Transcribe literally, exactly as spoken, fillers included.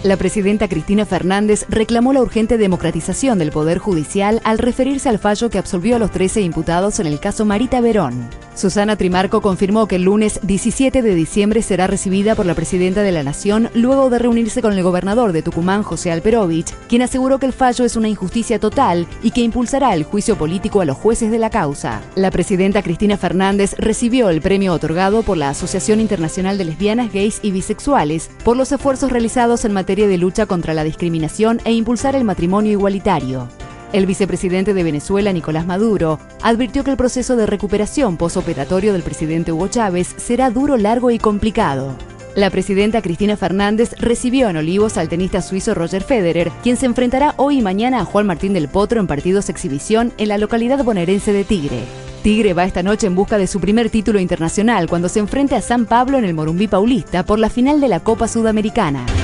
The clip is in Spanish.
La presidenta Cristina Fernández reclamó la urgente democratización del Poder Judicial al referirse al fallo que absolvió a los trece imputados en el caso Marita Verón. Susana Trimarco confirmó que el lunes diecisiete de diciembre será recibida por la presidenta de la Nación luego de reunirse con el gobernador de Tucumán, José Alperovich, quien aseguró que el fallo es una injusticia total y que impulsará el juicio político a los jueces de la causa. La presidenta Cristina Fernández recibió el premio otorgado por la Asociación Internacional de Lesbianas, Gays y Bisexuales por los esfuerzos realizados en materia de lucha contra la discriminación e impulsar el matrimonio igualitario. El vicepresidente de Venezuela, Nicolás Maduro, advirtió que el proceso de recuperación posoperatorio del presidente Hugo Chávez será duro, largo y complicado. La presidenta Cristina Fernández recibió en Olivos al tenista suizo Roger Federer, quien se enfrentará hoy y mañana a Juan Martín del Potro en partidos exhibición en la localidad bonaerense de Tigre. Tigre va esta noche en busca de su primer título internacional cuando se enfrente a San Pablo en el Morumbí Paulista por la final de la Copa Sudamericana.